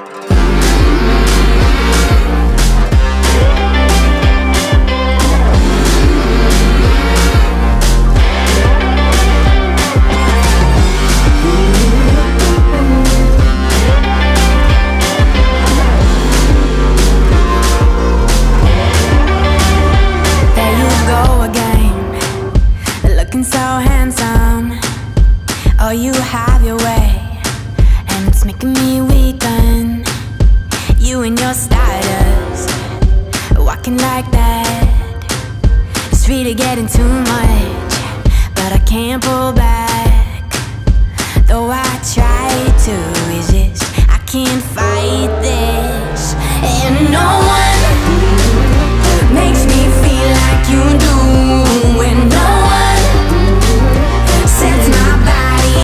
So handsome, oh you have your way, and it's making me weaken. You and your stardust, walking like that. It's really getting too much, but I can't pull back. Though I try to resist, I can't fight this.